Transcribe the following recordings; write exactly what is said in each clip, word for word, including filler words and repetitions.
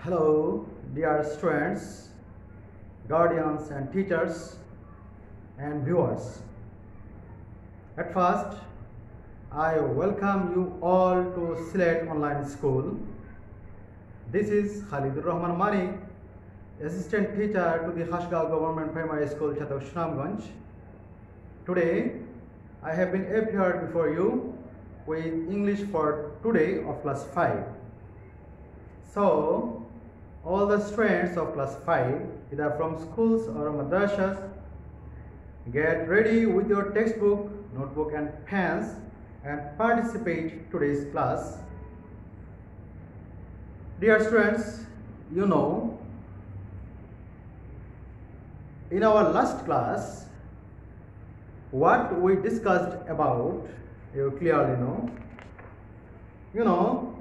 Hello, dear students, guardians and teachers and viewers. At first, I welcome you all to Sylhet Online School. This is Khalidur Rahman Mani, Assistant Teacher to the Hashgal Government Primary School, Chatok Shnamganj. Today, I have been appeared before you with English for today of class five. So, all the students of class five, either from schools or madrasas, get ready with your textbook, notebook and pens and participate today's class. Dear students, you know, in our last class, what we discussed about, you clearly know, you know,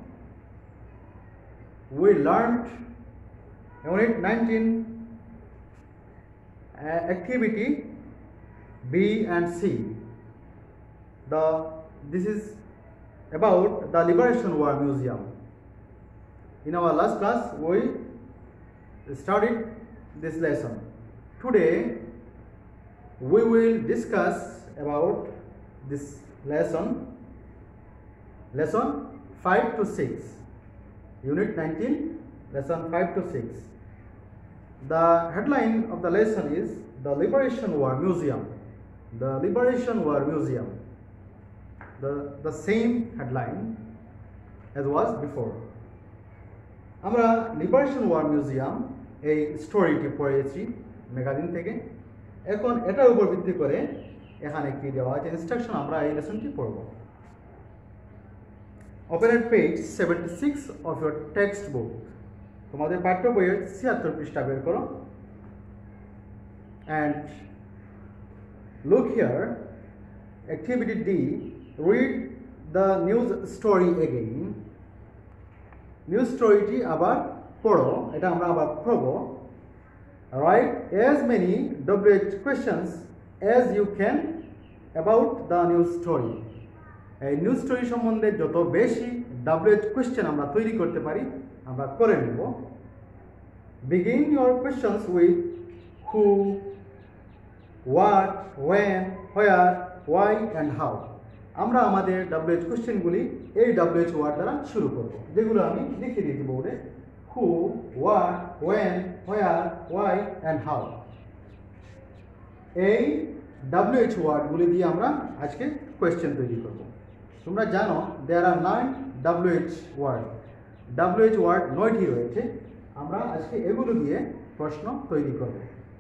we learned Unit nineteen uh, activity B and C. The this is about the Liberation War Museum. In our last class, we studied this lesson. Today, we will discuss about this lesson, lesson five to six, Unit nineteen, lesson five to six. The headline of the lesson is the Liberation War Museum. The Liberation War Museum. The, the same headline as was before. আমরা liberation war museum এই স্টোরিটি পড়েছি magazine থেকে। এখন এটার উপর ভিত্তি করে এখানে কি দেওয়া আছে ইনস্ট্রাকশন আমরা এই লেসনটি পড়ব। Open at page seventy-six of your textbook. তোমাদের পাঠ্য বইয়ের ছিয়াত্তর পৃষ্ঠা বের করো। And look here, activity D, read the news story again. News storyটি আবার পড়ো, এটা আমরা আবার পড়ব। Write as many W H questions as you can about the news story. এই নিউজ স্টোরি সম্বন্ধে যত বেশি W H কোয়েশ্চেন আমরা তৈরি করতে পারি আমরা করে নেব। Begin your questions with who, what, when, where, why and how. আমরা আমাদের W H কোয়েশ্চেনগুলি এই W H ওয়ার্ড দ্বারা শুরু করব, যেগুলো আমি লিখে দিয়েছি বোর্ডে। Who, what, when, where, why and how. এই W H ওয়ার্ডগুলি দিয়ে আমরা আজকে কোয়েশ্চেন তৈরি করব। তোমরা জানো there are nine W H word. W H word নয়টি রয়েছে। আমরা আজকে এগুলো দিয়ে প্রশ্ন তৈরি করব।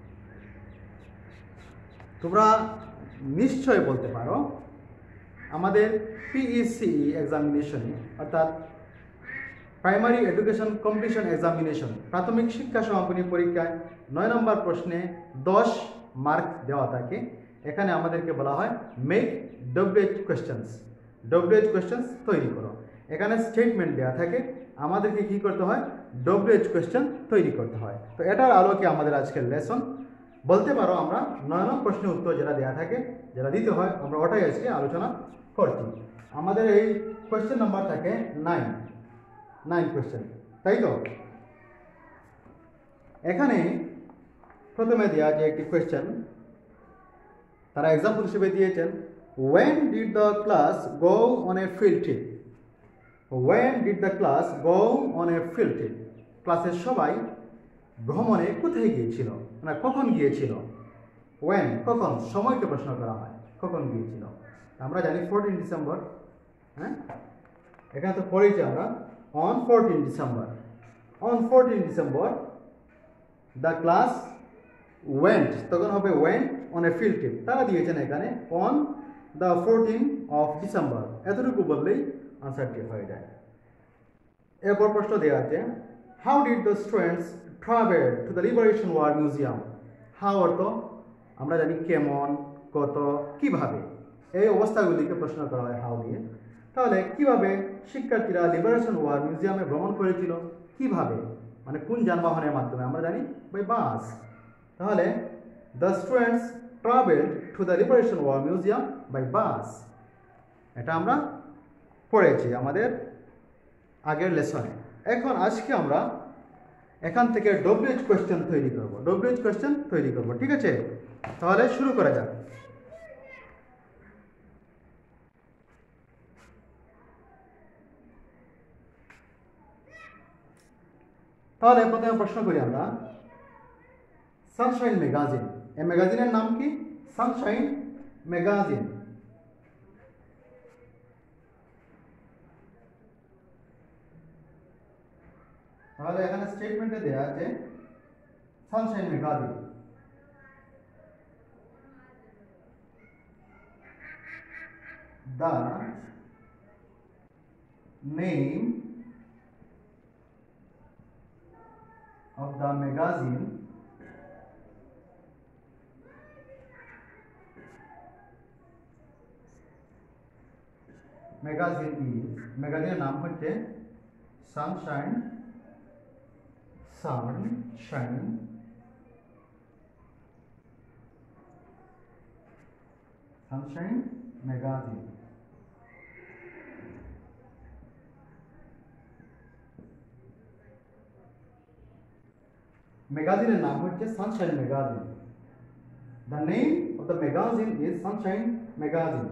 তোমরা নিশ্চয় বলতে পারো আমাদের P E C E এক্সামিনেশনে অর্থাৎ প্রাইমারি এডুকেশন কম্পিটিশন এক্সামিনেশন প্রাথমিক শিক্ষা সমাপনী পরীক্ষায় নয় নম্বর প্রশ্নে দশ মার্ক দেওয়া থাকে। এখানে আমাদেরকে বলা হয় make W H questions. W H questions তৈরি করো। এখানে স্টেটমেন্ট দেওয়া থাকে, আমাদেরকে কি করতে হয় W H কোয়েশ্চেন তৈরি করতে হয়। তো এটার আলোকে আমাদের আজকের লেসন বলতে পারো আমরা নয় নম্বর প্রশ্নের উত্তর যেটা দেওয়া থাকে যেটা দিতে হয় আমরা ওটাই আজকে আলোচনা করছি। আমাদের এই কোয়েশ্চেন নাম্বার থাকে নাইন নাইন কোয়েশ্চেন, তাই তো? এখানে প্রথমে দেওয়া যে একটি কোয়েশ্চেন তারা এক্সাম্পল হিসেবে দিয়েছেন when did the class go on a field trip? When did the class go on a field trip? ক্লাসের সবাই ভ্রমণে কোথায় গিয়েছিল, মানে কখন গিয়েছিল? when কখন, সময়কে প্রশ্ন করা হয় কখন গিয়েছিল। আমরা জানি ফোরটিন ডিসেম্বর, হ্যাঁ এখানে তো পড়েছি আমরা on fourteen December. On fourteen December the class went, তখন হবে went on a field trip। তারা দিয়েছেন এখানে on the fourteenth of December, এতটুকু বললেই আনসারটি হয়ে যায়। এরপর প্রশ্ন দেওয়া আছে how did the students travel to the Liberation War Museum? how অর্থ আমরা জানি কেমন, কত, কিভাবে, এই অবস্থাগুলিকে প্রশ্ন করা হয় how দিয়ে। তাহলে কিভাবে শিক্ষার্থীরা লিবারেশন ওয়ার মিউজিয়ামে ভ্রমণ করেছিল, কিভাবে মানে কোন যানবাহনের মাধ্যমে? আমরা জানি বাই বাস। তাহলে the students traveled to the Liberation War Museum by bus. এটা আমরা পড়েছি আমাদের আগের লেসনে। এখন আজকে আমরা এখান থেকে ডব্লিউএইচ কোয়েশ্চেন তৈরি করব ডব্লিউএইচ কোয়েশ্চেন তৈরি করব ঠিক আছে তাহলে শুরু করা যাক তাহলে প্রথমে প্রশ্ন করি আমরা সানশাইন ম্যাগাজিন এই ম্যাগাজিনের নাম কি সানশাইন ম্যাগাজিন তাহলে এখানে স্টেটমেন্টে দেয়া আছে Sunshine magazine the name of the magazine magazine is magazine নাম হচ্ছে সানশাইন সানশাইন সানশাইন ম্যাগাজিন ম্যাগাজিনের নাম হচ্ছে Sunshine magazine the name of the magazine is Sunshine magazine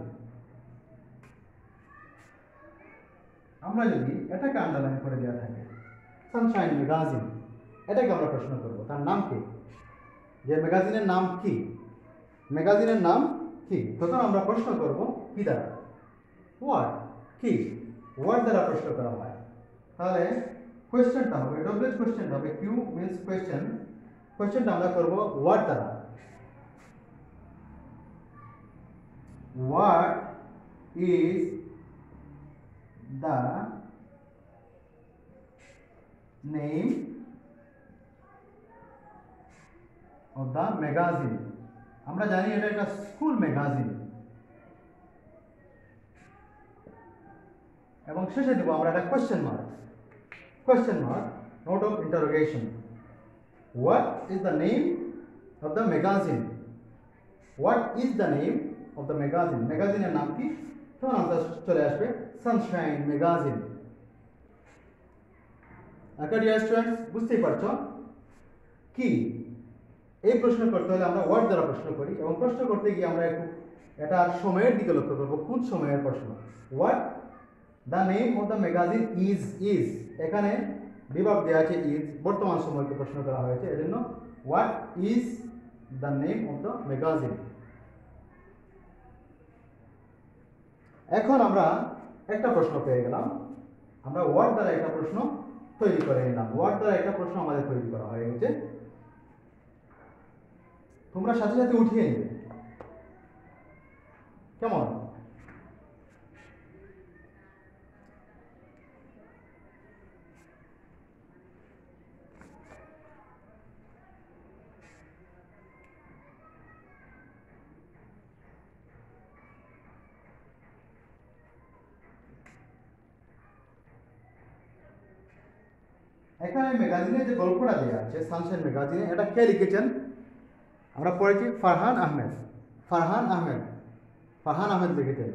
আমরা যদি এটাকে আন্ডারলাইন করে দেওয়া থাকে সানশাইন ম্যাগাজিন এটাকে আমরা প্রশ্ন করব তার নাম কি যে ম্যাগাজিনের নাম কি ম্যাগাজিনের নাম কি তখন আমরা প্রশ্ন করব কি দ্বারা হোয়াট কি হোয়াট দ্বারা প্রশ্ন করা হয় তাহলে কোয়েশ্চেনটা হবে ডব্লিউএইচ কোয়েশ্চেন হবে কিউ মিন্স কোয়েশ্চেন কোয়েশ্চেনটা আমরা করব হোয়াট দ্বারা what is the name of the magazine আমরা জানি এটা একটা স্কুল ম্যাগাজিন এবং শেষে দেব আমরা একটা question mark question mark note of interrogation what is the name of the magazine what is the name of the magazine ম্যাগাজিনের নাম কি তখন আনসার চলে আসবে Sunshine magazine okay dear students বুঝতেই পারছো কি এই প্রশ্ন করতে হলে আমরা ওয়ার্ড দ্বারা প্রশ্ন করি এবং প্রশ্ন করতে গিয়ে আমরা একটু এটা সময়ের দিকে লক্ষ্য করব কোন সময়ের প্রশ্ন what the name of the magazine is is এখানে বিভাগ দেওয়া আছে ইজ বর্তমান সময়কে প্রশ্ন করা হয়েছে এজন্য what is the name of the magazine এখন আমরা একটা প্রশ্ন পেয়ে গেলাম আমরা ওয়ার্ড দ্বারা একটা প্রশ্ন তৈরি করে নিলাম ওয়ার্ড দ্বারা একটা প্রশ্ন আমাদের তৈরি করা হয়ে গেছে তোমরা সাথে সাথে উঠিয়ে নিবে কেমন এখানে ম্যাগাজিনে যে গল্পটা দেওয়া আছে সানশাইন ম্যাগাজিনে এটা কে লিখেছেন আমরা পড়েছি ফারহান আহমেদ ফারহান আহমেদ ফারহান আহমেদ লিখেছেন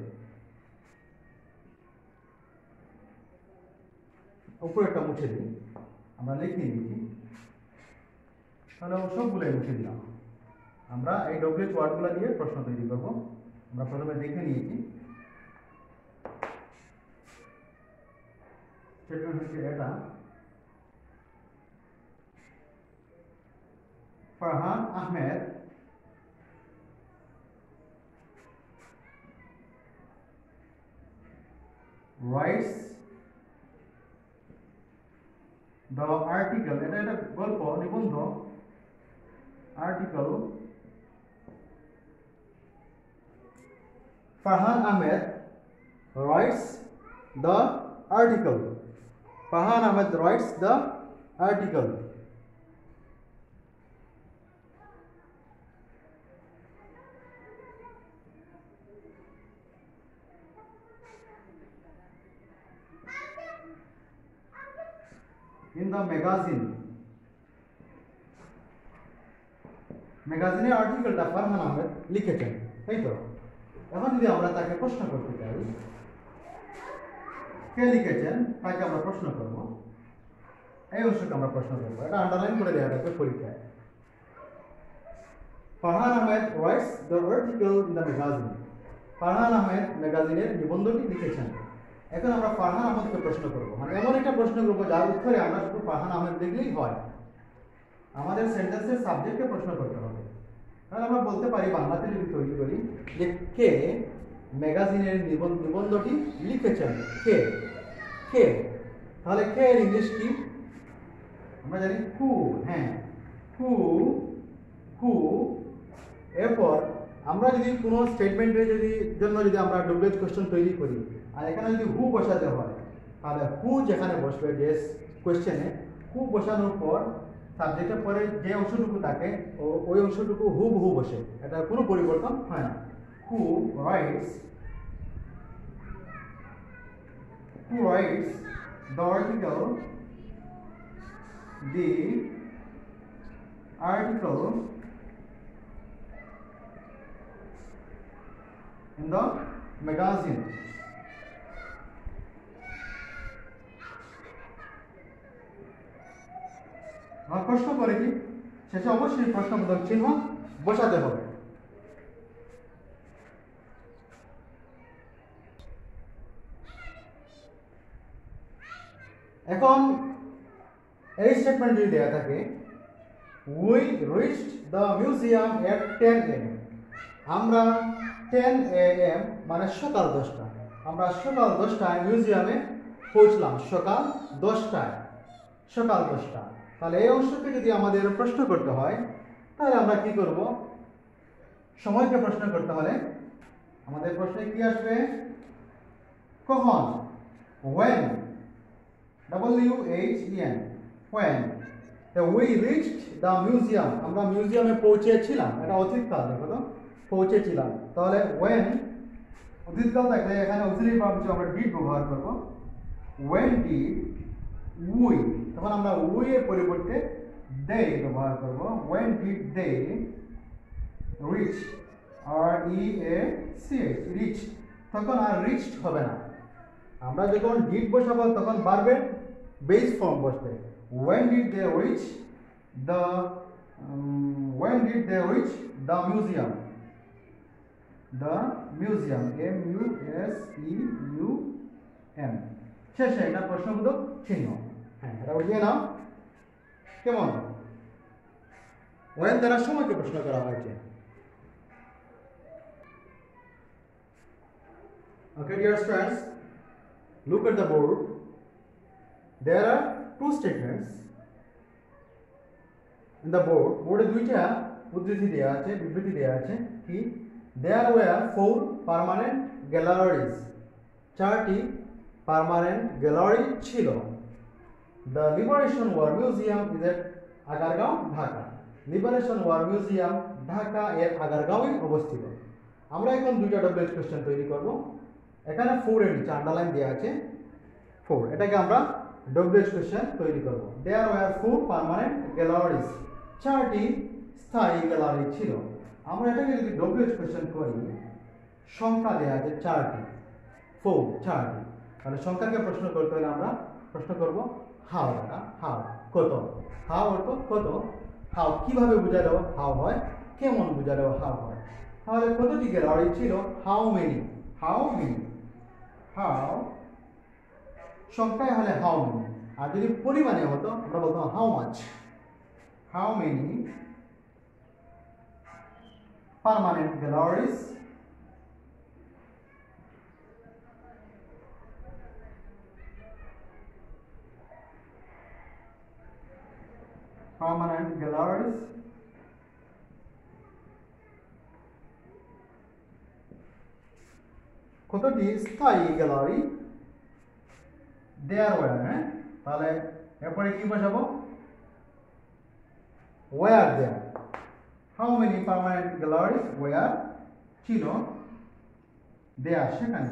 উপরে একটা মুছে দিই আমরা লিখে নিয়েছি তাহলে সবগুলোই মুছে দিলাম আমরা এই ডব্লিউএইচ ওয়ার্ডগুলো দিয়ে প্রশ্ন তৈরি করব আমরা প্রথমে দেখে নিয়েছি স্টেটমেন্ট হচ্ছে এটা Farhan Ahmed writes the article এটা একটা গল্প নিবন্ধ article Farhan Ahmed writes the article Farhan Ahmed writes the article in the magazine ম্যাগাজিনের আর্টিকেলটা ফারহান আহমেদ লিখেছেন তাই তো এখন যদি আমরা তাকে প্রশ্ন করতে চাই কে লিখেছেন তাকে আমরা প্রশ্ন করব এই অংশকে আমরা প্রশ্ন করব, এটা আন্ডারলাইন করে দেওয়া থাকবে পরীক্ষায়। Farhan Ahmed writes the article in the magazine. Farhan Ahmed ম্যাগাজিনের নিবন্ধটি লিখেছেন। এখন আমরা ফারহান আহমেদকে প্রশ্ন করব, মানে এমন একটা প্রশ্ন করব যার উত্তরে আমরা শুধু ফারহান আহমেদ দেখলেই হয়, আমাদের সেন্টেন্সের সাবজেক্টে প্রশ্ন করতে হবে। তাহলে আমরা বলতে পারি বাংলাতে যদি তৈরি করি যে কে ম্যাগাজিনের নিবন্ধটি লিখেছেন, কে কে তাহলে কে এর ইংলিশ কি? আমরা জানি হু, হ্যাঁ হু হু। এরপর আমরা যদি কোনো স্টেটমেন্টের যদি জন্য যদি আমরা ডুপ্লেট কোশ্চেন তৈরি করি আর এখানে যদি হু বসাতে হয়, তাহলে হু যেখানে বসবে যে কোশ্চেনে, হু বসানোর পর সাবজেক্টের পরে যে অংশটুকু থাকে ওই অংশটুকু হু হু বসে, এটা কোনো পরিবর্তন হয় না। Who writes who writes the article the article in the magazine. আমার প্রশ্ন করে কি শেষে অবশ্যই প্রশ্নবোধক চিহ্ন বসাতে হবে। এখন এই স্টেটমেন্ট যদি দেওয়া থাকে we reached the museum at ten a m আমরা টেন এ এম মানে সকাল দশটা, আমরা সকাল দশটায় মিউজিয়ামে পৌঁছলাম, সকাল দশটায় সকাল দশটা। তাহলে এই অংশকে যদি আমাদের প্রশ্ন করতে হয় তাহলে আমরা কি করব? সময়কে প্রশ্ন করতে হলে আমাদের প্রশ্নে কি আসবে? কখন, when, W H E N, when we reached the museum, আমরা মিউজিয়ামে পৌঁছেছিলাম, এটা অতীতকাল, দেখো তো পৌঁছেছিলাম। তাহলে when অতীতকাল থাকলে এখানে অক্সিলারি ভার্ব হিসেবে আমরা ডিড ব্যবহার করব। when did we, তখন আমরা we এর পরিবর্তে they ব্যবহার করব। when did they reach, R E A C H, reach, তখন আর reached হবে না, আমরা যখন did বসাবো তখন ভার্বের বেস ফর্ম বসবে। when did they reach the um, when did they reach the museum, the museum, M U S E U M, শেষে এটা প্রশ্নবোধক চিহ্ন। হ্যাঁ, এটা উঠিয়ে নাও। কেমন? when দ্বারা সময়কে প্রশ্ন করা হয়েছে। Okay, dear students, look at the board. There are two statements in the board. board দুইটা উদ্ধৃতি দেয়া আছে, বিবৃতি দেয়া আছে কি? there were four permanent galleries, চারটি পার্মানেন্ট গ্যালারি ছিল। the liberation war museum is at Agargaon, Dhaka. Liberation war museum Dhaka এর আগারগাঁওয়ে অবস্থিত। আমরা এখন দুইটা ডব্লিউএইচ কোশ্চেন তৈরি করব। এখানে ফোর এর নিচে আন্ডারলাইন দেওয়া আছে ফোর, এটাকে আমরা ডব্লিউএইচ কোশ্চেন তৈরি করব। there were four permanent galleries, চারটি স্থায়ী গ্যালারি ছিল। আমরা এটাকে যদি ডব্লিউএইচ কোশ্চেন করি, সংখ্যা দেওয়া আছে চারটি, ফোর, চারটি, তাহলে সংখ্যাকে প্রশ্ন করতে হলে আমরা প্রশ্ন করব হাউ, হাউ কত, হাউ অর্থ কত, হাউ কিভাবে বোঝালেও হাউ হয়, কেমন বোঝালেও হাউ হয়। তাহলে কতটি গ্যালারি ছিল? How many, how many, how সংখ্যায় হলে হাউ মেনি, আর যদি পরিমাণে হতো আমরা বলতাম how much, how many permanent galleries permanent galleries কতটি স্থায়ী গ্যালারি there were, হ্যাঁ, তাহলে এরপরে কি বসাবো? were there, how many permanent galleries were ছিল there সেখানে,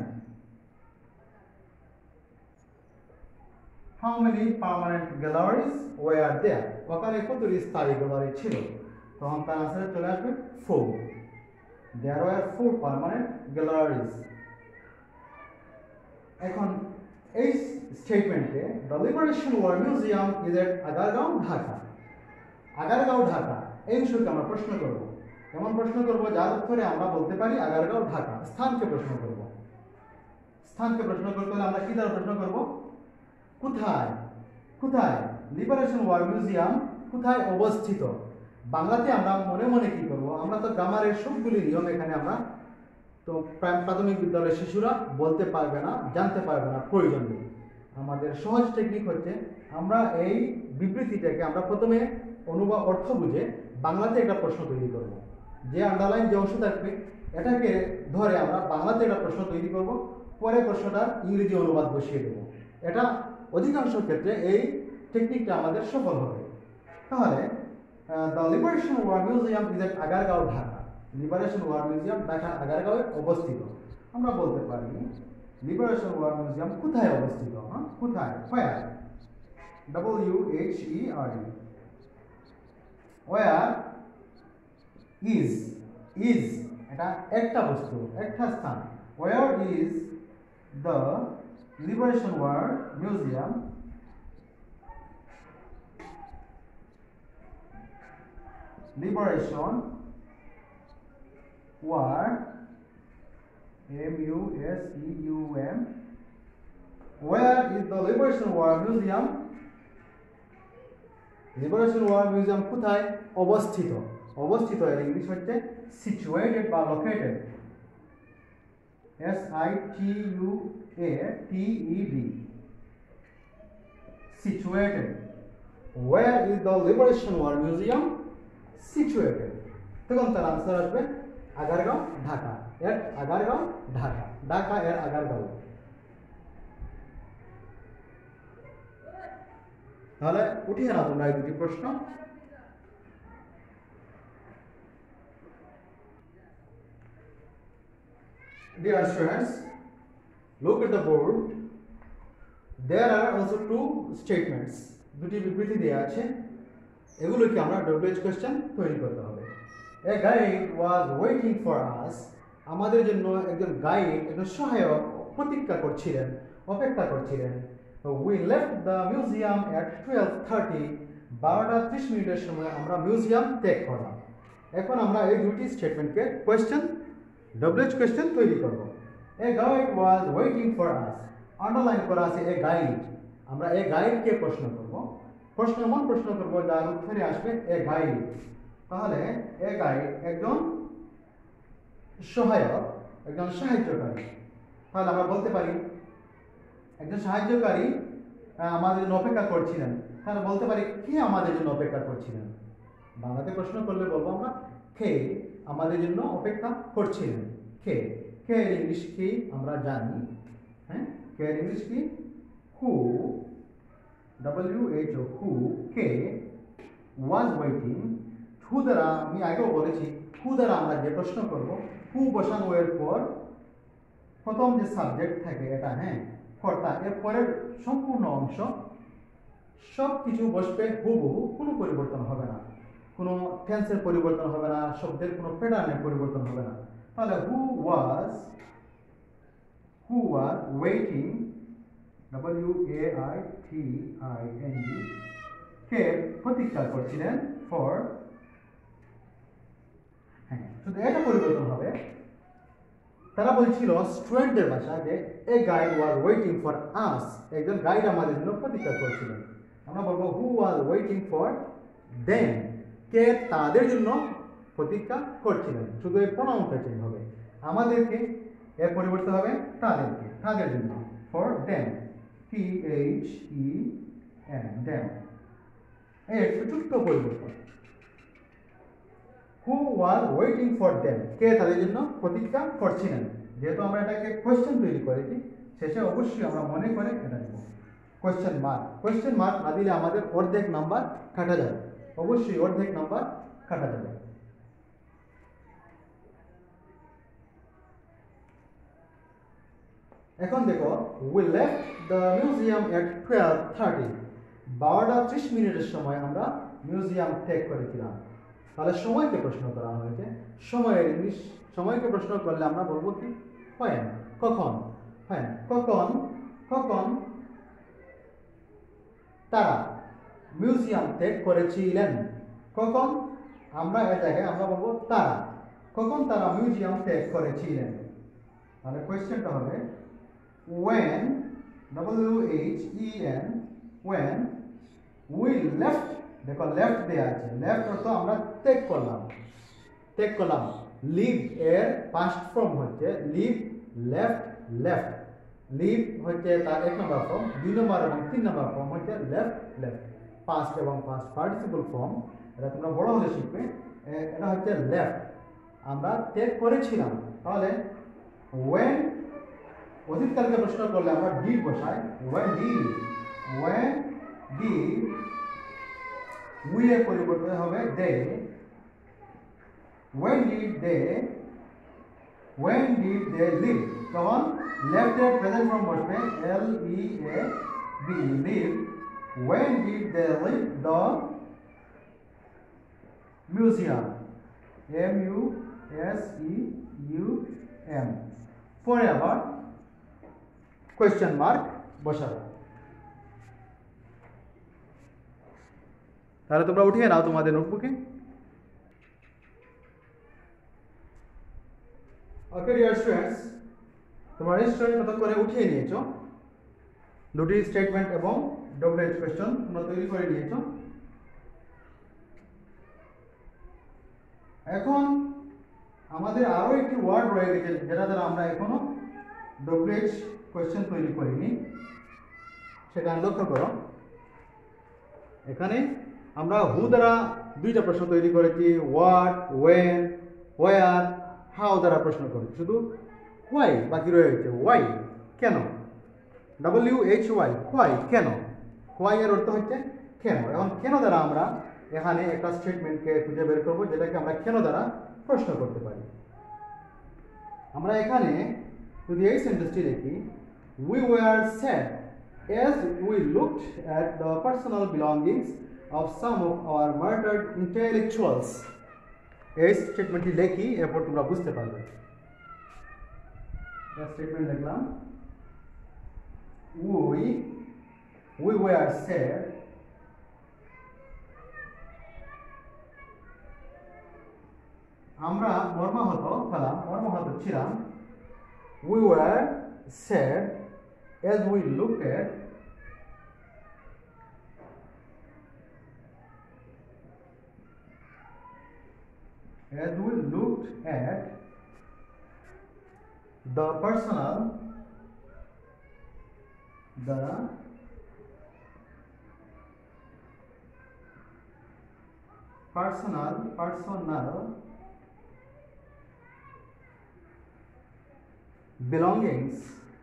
how many permanent galleries were there ওখানে কতটি স্থায়ী গ্যালারি ছিল, তখন তার আনসারে চলে আসবে four, there were four permanent galleries। এখন এই স্টেটমেন্টে the liberation war museum is at Agargaon Dhaka, Agargaon Dhaka এই বিষয়কে আমরা প্রশ্ন করব। এমন প্রশ্ন করব যার উত্তরে আমরা বলতে পারি আগারগাঁও ঢাকা। স্থানকে প্রশ্ন করব। স্থানকে প্রশ্ন করতে হলে আমরা কি দ্বারা প্রশ্ন করব? কোথায়, কোথায় লিবারেশন ওয়ার মিউজিয়াম কোথায় অবস্থিত। বাংলাতে আমরা মনে মনে কি করব, আমরা তো গ্রামারের সবগুলি নিয়ম এখানে আমরা তো প্রাথমিক বিদ্যালয়ের শিশুরা বলতে পারবে না, জানতে পারবে না, প্রয়োজন নেই। আমাদের সহজ টেকনিক হচ্ছে আমরা এই বিবৃতিটাকে আমরা প্রথমে অনুবাদ অর্থ বুঝে বাংলাতে একটা প্রশ্ন তৈরি করব। যে আন্ডারলাইন যে অংশ থাকবে এটাকে ধরে আমরা বাংলাতে একটা প্রশ্ন তৈরি করব, পরে প্রশ্নটা ইংরেজি অনুবাদ বসিয়ে দেব। এটা অধিকাংশ ক্ষেত্রে এই টেকনিকটা আমাদের সফল হবে। তাহলে the liberation war museum is at Agargaon Dhaka, liberation war museum Dhaka আগারগাঁওয়ে অবস্থিত। আমরা বলতে পারি লিবারেশন ওয়ার মিউজিয়াম কোথায় অবস্থিত? হ্যাঁ, কোথায়, where, W H E R E, where is, is এটা একটা বস্তু, একটা স্থান। Where is the liberation war museum liberation war M U S E U M, where is the Liberation War Museum? Liberation War Museum কোথায় অবস্থিত? অবস্থিত এর English হচ্ছে situated বা located, S I T U A T E D, situated. Where is the Liberation War Museum situated? তখন তার answer আসবে আগারগাঁও ঢাকা, এর আগারগাঁও ঢাকা, ঢাকা এর আগারগাঁও। তাহলে উঠিয়ে না তোমরা এই দুটি প্রশ্ন। Dear students, look at the board. There are also two statements. দুটি বিবৃতি দেওয়া আছে, এগুলোকে আমরা ডব্লিউএইচ কোশ্চেন তৈরি করতে হবে। A guide was waiting for us. আমাদের জন্য একজন গাইড, একজন সহায়ক প্রতীক্ষা করছিলেন, অপেক্ষা করছিলেন। We left the museum at twelve thirty. বারোটা ত্রিশ মিনিটের সময় আমরা মিউজিয়াম ত্যাগ করলাম। এখন আমরা এই দুটি স্টেটমেন্টকে কোয়েশ্চেন, ডব্লিউএইচ কোয়েশ্চেন তৈরি করব। A guide was waiting for us. Underline করা আছে এ গাইড। আমরা এ গাইডকে প্রশ্ন করব। প্রশ্ন এমন প্রশ্ন করব যার উত্তরে আসবে এ গাইড। তাহলে এ গাইড একজন সহায়ক, একজন সাহায্যকারী। তাহলে আমরা বলতে পারি একজন সাহায্যকারী আমাদের জন্য অপেক্ষা করছিলেন। তাহলে বলতে পারি কে আমাদের জন্য অপেক্ষা করছিলেন। বাংলাতে প্রশ্ন করলে বলবো আমরা কে আমাদের জন্য অপেক্ষা করছিলেন। কে, কে এর ইংলিশ কি আমরা জানি। হ্যাঁ, কে এর ইংলিশ কি? Who, W H O, who, কে, ওয়াজ ওয়েটিং। হু দ্বারা আমি আগেও বলেছি, হু দ্বারা আমরা যে প্রশ্ন করব, হু বসানো এর পর প্রথম যে সাবজেক্ট থাকে এটা, হ্যাঁ, কর্তা, এর পরের সম্পূর্ণ অংশ সব কিছু বসবে হুবহু, কোনো পরিবর্তন হবে না, কোনো টেন্সের পরিবর্তন হবে না, শব্দের কোনো প্যাটার্নের পরিবর্তন হবে না। তাহলে who was, who was waiting, W A I T I N G, কে প্রতীক্ষা করছিলেন, ফর, হ্যাঁ, শুধু এটা পরিবর্তন হবে। তারা বলছিল স্টুডেন্টদের ভাষা যে a guide was waiting for us, একজন গাইড আমাদের জন্য প্রতীক্ষা করছিলেন। আমরা বলবো who was waiting for them, কে তাদের জন্য প্রতীক্ষা করছিলেন। শুধু এই প্রনাউনটা চেঞ্জ হবে, আমাদেরকে এর পরিবর্তে হবে তাদেরকে, তাদের জন্য, for them, T H E N, them, এই একটু ছোট্ট পরিবর্তন। Who was waiting for them, কে তাদের জন্য প্রতীক্ষা করছিলেন। যেহেতু আমরা এটাকে কোয়েশ্চেন তৈরি করেছি, শেষে অবশ্যই আমরা মনে করে এটা দেব কোয়েশ্চেন মার্ক। কোয়েশ্চেন মার্ক না দিলে আমাদের অর্ধেক নাম্বার কাটা যাবে, অবশ্যই অর্ধেক নাম্বার কাটা যাবে। এখন দেখো, we left the museum at twelve thirty, বারোটা ত্রিশ মিনিটের সময় আমরা মিউজিয়াম ত্যাগ করেছিলাম। তাহলে সময়কে প্রশ্ন করা হয়েছে। সময়ের ইংলিশ, সময়কে প্রশ্ন করলে আমরা বলবো কি? when, কখন, when, কখন, কখন তারা মিউজিয়াম ত্যাগ করেছিলেন। কখন? আমরা এ জায়গায় আমরা বলবো তারা। কখন তারা মিউজিয়াম ত্যাগ করেছিলেন? তাহলে কোয়েশ্চেনটা হবে when, W H E N, when we left, দেখো লেফট দেয়া আছে, লেফট অর্থ আমরা ত্যাগ করলাম, ত্যাগ করলাম। লিভ এর পাস্ট ফর্ম হচ্ছে লিভ, লেফট, লেফট। লিভ হচ্ছে তার এক নম্বর ফর্ম, দুই নম্বর এবং তিন নম্বর ফর্ম হচ্ছে লেফট, লেফট। পাস্ট এবং পাস্ট পার্টিসিপল ফর্ম, এটা তোমরা বড় হলে শিখবে। এটা হচ্ছে লেফট, আমরা ত্যাগ করেছিলাম। তাহলে when অতীতকালকে প্রশ্ন করলে আমরা ডিড বসাই, when did, when did we এর পরিবর্তে হবে they, when did they, when did they live, তখন left এর প্রেজেন্ট ফর্ম বসবে L E A V, live, when did they leave the museum, M U S E U M, পরে আবার question mark বসাবো। তাহলে তোমরা উঠিয়ে নাও তোমাদের নোটবুকে। ওকে ডিয়ার স্টুডেন্টস, তোমরা নিশ্চয়ই কত করে উঠিয়ে নিয়েছো, দুটি স্টেটমেন্ট এবং ডব্লিউএইচ কোয়েশ্চন তোমরা তৈরি করে নিয়েছো। এখন আমাদের আরো একটি ওয়ার্ড রয়ে গেছে যেটা দ্বারা আমরা এখনো ডব্লিউএইচ কোয়েশ্চেন তৈরি করিনি, সেখানে লক্ষ্য করো। এখানে আমরা হু দ্বারা দুইটা প্রশ্ন তৈরি করেছি, হোয়াট, ওয়েন, ওয়ার, হাউ দ্বারা প্রশ্ন করেছি, শুধু হোয়াই বাকি রয়েছে। হোয়াই কেন, ডাব্লিউ এইচ ওয়াই, হোয়াই কেন, হোয়াই এর অর্থ হচ্ছে কেন। এখন কেন দ্বারা আমরা এখানে একটা স্টেটমেন্টকে খুঁজে বের করবো যেটাকে আমরা কেন দ্বারা প্রশ্ন করতে পারি। আমরা এখানে যদি এই সেন্টেন্সটি লিখি, we were sad as we looked at the personal belongings of some of our murdered intellectuals, এই স্টেটমেন্টটি লিখি, এরপর তোমরা বুঝতে পারবে। স্টেটমেন্ট লিখলাম, we we were sad আমরা মর্মাহত হলাম, মর্মাহত ছিলাম, we were sad as we looked at as we looked at the personal the personal personal belongings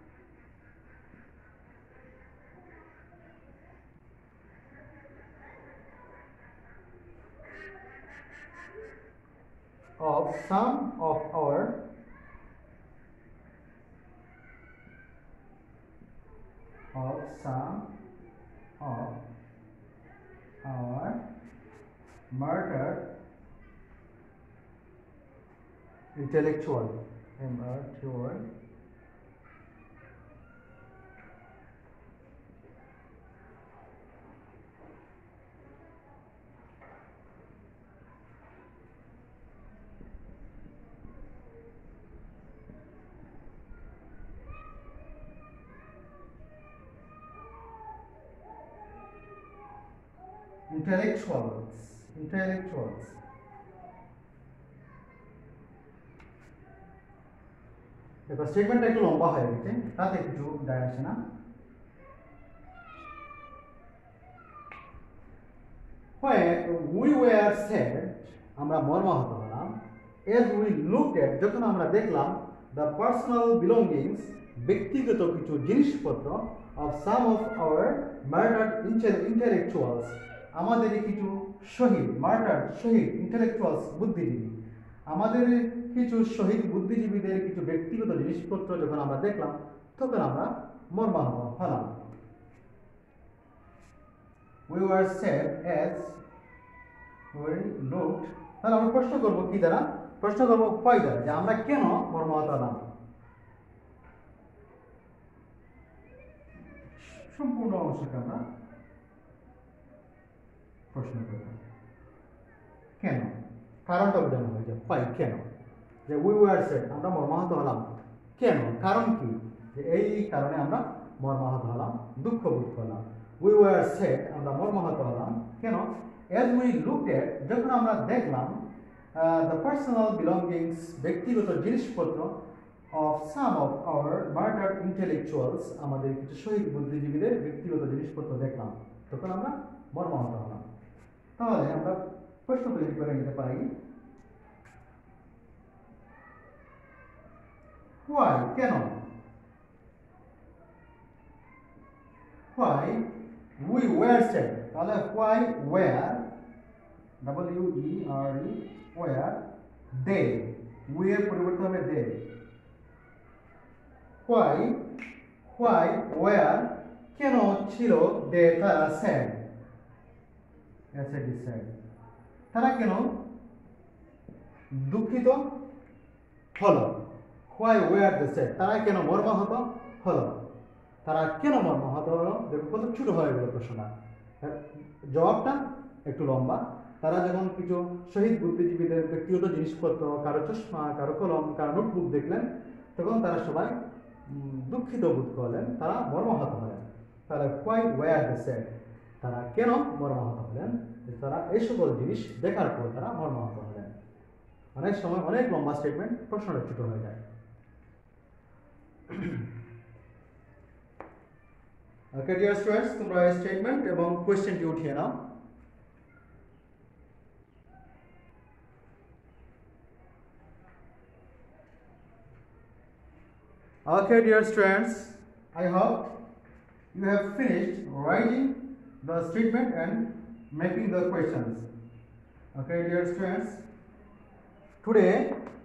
of some of our of some of our murdered intellectual intellectual intellectuals intellectuals দেখো স্টেটমেন্টটা একটু লম্বা হয়ে গেছে, তাতে কিছু যায় আসে না। When we were sad, আমরা মর্মাহত হলাম, as we looked at, যখন আমরা দেখলাম, the personal belongings, ব্যক্তিগত কিছু জিনিসপত্র, of some of our murdered intellectuals, আমাদের কিছু শহীদ, murdered শহীদ, intellectuals বুদ্ধিজীবী, আমাদের কিছু শহীদ বুদ্ধিজীবীদের কিছু ব্যক্তিগত জিনিসপত্র যখন আমরা দেখলাম, তখন আমরা মর্মাহত হলাম। We were sad as we looked, তাহলে আমরা প্রশ্ন করব কি দ্বারা? প্রশ্ন করব why দ্বারা, যে আমরা কেন মর্মাহত হলাম। সম্পূর্ণ অংশকে আমরা প্রশ্ন করবে কেন, কারণটা বোঝানো হয় যে why, কেন, যে we were sad আমরা মর্মাহত হলাম কেন, কারণ কি, যে এই কারণে আমরা মর্মাহত হলাম, দুঃখ বোধ করলাম। we were sad আমরা মর্মাহত হলাম কেন, as we looked at যখন আমরা দেখলাম uh, the personal belongings ব্যক্তিগত জিনিসপত্র of some of our murdered intellectuals আমাদের কিছু শহীদ বুদ্ধিজীবীদের ব্যক্তিগত জিনিসপত্র দেখলাম, তখন আমরা মর্মাহত হলাম। তাহলে আমরা প্রশ্ন তৈরি করে নিতে পারি why, কেন, why we were sad, তাহলে why were w e r e were they, we এর পরিবর্তে হবে they, why why were কেন ছিল they তারা sad, s a d sad, তারা কেন দুঃখিত হলো, why were they sad তারা কেন মর্মাহত হলো, তারা কেন মর্মাহত হলো, দেখো কত ছোট হয়ে গেল প্রশ্নটা, জবাবটা একটু লম্বা। তারা যখন কিছু শহীদ বুদ্ধিজীবীদের ব্যক্তিগত জিনিসপত্র, কারো চশমা, কারো কলম, কারো নোটবুক দেখলেন, তখন তারা সবাই দুঃখিত বোধ করলেন, তারা মর্মাহত হলেন। তাহলে why were they sad তারা কেন মর্মাহত হলেন, তারা এই সকল জিনিস দেখার পর তারা মর্মাহত হলেন। অনেক সময় অনেক লম্বা স্টেটমেন্ট, প্রশ্নটা ছোট হয়ে যায়। ওকে ডিয়ার স্টুডেন্টস, তোমরা এই স্টেটমেন্ট এবং কোয়েশ্চেনটি উঠিয়ে নাও। Okay dear students, I hope you have finished writing the statement and making the questions. Okay dear students, today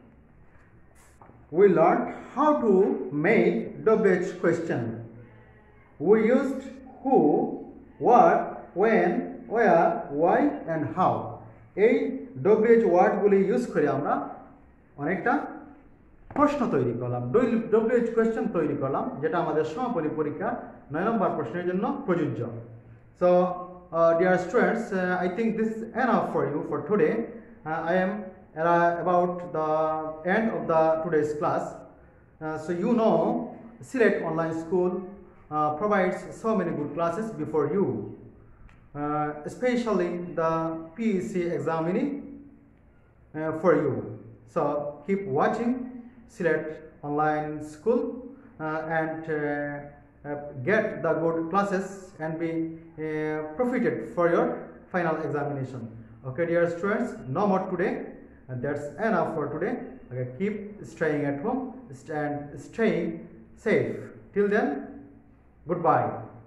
we learned how to make W H question. We used who, what, when, where, why and how. এই W H ওয়ার্ডগুলি use করে আমরা অনেকটা প্রশ্ন তৈরি করলাম, W H question তৈরি করলাম, যেটা আমাদের সমাপনী পরীক্ষা নয় নম্বর প্রশ্নের জন্য প্রযোজ্য। So uh, dear students, uh, I think this is enough for you for today. uh, I am uh, about the end of the today's class. Uh, so you know Sylhet online school uh, provides so many good classes before you, uh, especially the P E C examining uh, for you. So keep watching Sylhet online school uh, and uh, uh, get the good classes and be uh, profited for your final examination. Okay dear students, no more today, and that's enough for today. Okay, keep staying at home and staying safe. Till then, goodbye.